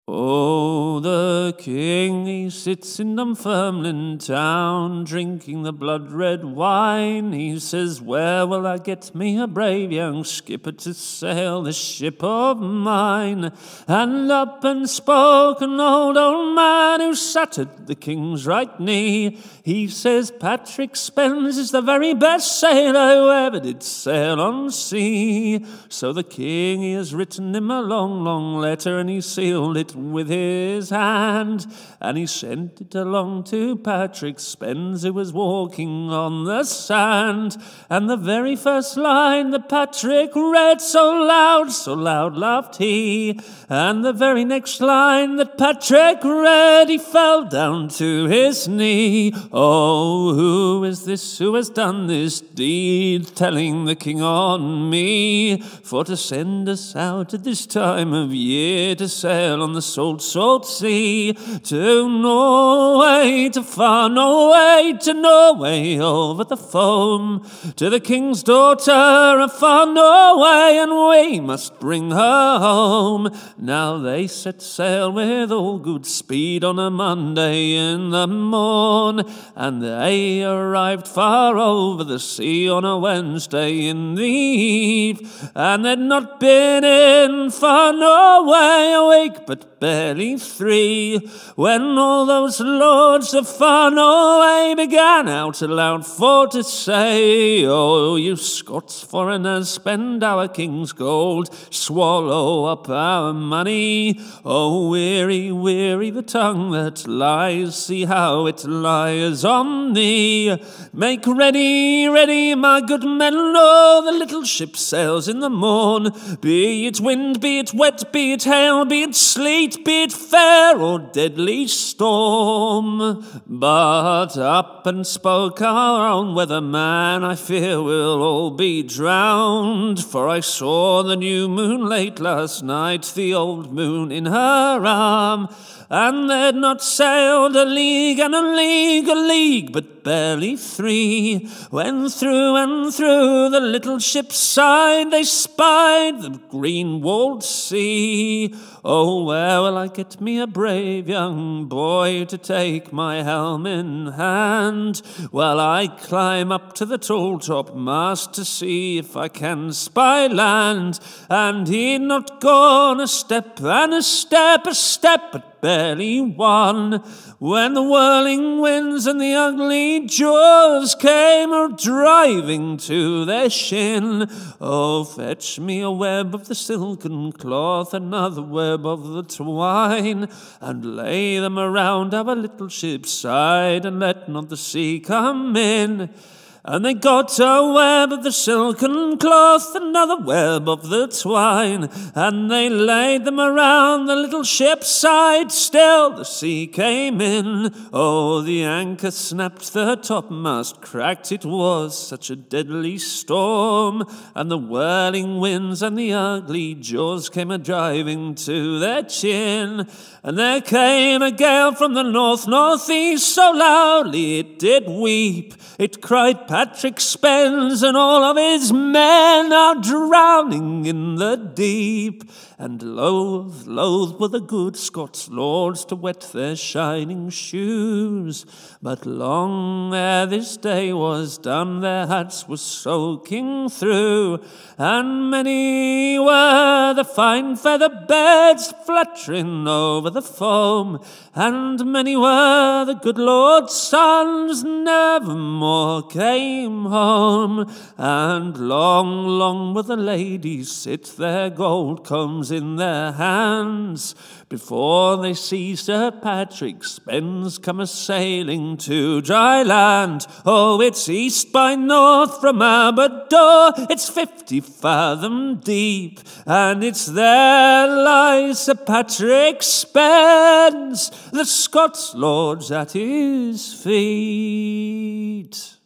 Oh, the king, he sits in Dunfermline town, drinking the blood-red wine. He says, where will I get me a brave young skipper to sail this ship of mine? And up and spoke an old man who sat at the king's right knee. He says, Patrick Spens is the very best sailor who ever did sail on sea. So the king, he has written him a long, long letter, and he sealed it with his hand, and he sent it along to Patrick Spens, who was walking on the sand. And the very first line that Patrick read, so loud laughed he. And the very next line that Patrick read, he fell down to his knee. Oh, who is this who has done this deed, telling the king on me, for to send us out at this time of year to sail on the salt, salt sea, to Norway, to far Norway, to Norway over the foam, to the king's daughter of far Norway, and we must bring her home. Now they set sail with all good speed on a Monday in the morn, and they arrived far over the sea on a Wednesday in the eve, and they'd not been in far Norway a week, but barely 3, when all those lords of far Norway began out aloud for to say, oh, you Scots foreigners, spend our king's gold, swallow up our money. Oh, weary, weary the tongue that lies, see how it lies on thee. Make ready, ready, my good men, lo, the little ship sails in the morn. Be it wind, be it wet, be it hail, be it sleet, be it fair or deadly storm. But up and spoke our own weatherman, I fear we'll all be drowned, for I saw the new moon late last night, the old moon in her arm, and they'd not sailed a league and a league, but barely 3, when through and through the little ship's side they spied the green-walled sea. Oh, where will I get me a brave young boy to take my helm in hand, while I climb up to the tall-top mast to see if I can spy land? And he'd not gone a step and a step, but barely 1, when the whirling winds and the ugly jaws came driving to their shin. Oh, fetch me a web of the silken cloth, another web of the twine, and lay them around our little ship's side, and let not the sea come in. And they got a web of the silken cloth, another web of the twine, and they laid them around the little ship's side. Still the sea came in. Oh, the anchor snapped, the topmast cracked, it was such a deadly storm, and the whirling winds and the ugly jaws came a-driving to their chin. And there came a gale from the north-northeast, so loudly it did weep, it cried, Patrick Spens and all of his men are drowning in the deep. And loath, loath were the good Scots lords to wet their shining shoes, but long ere this day was done, their hats were soaking through, and many were the fine feather beds fluttering over the foam, and many were the good lord's sons never more came home. And long, long will the ladies sit, their gold combs in their hands, before they see Sir Patrick Spens come a-sailing to dry land. Oh, it's east by north from Aberdore, it's 50 fathom deep, and it's there lies Sir Patrick Spens, the Scots lords at his feet.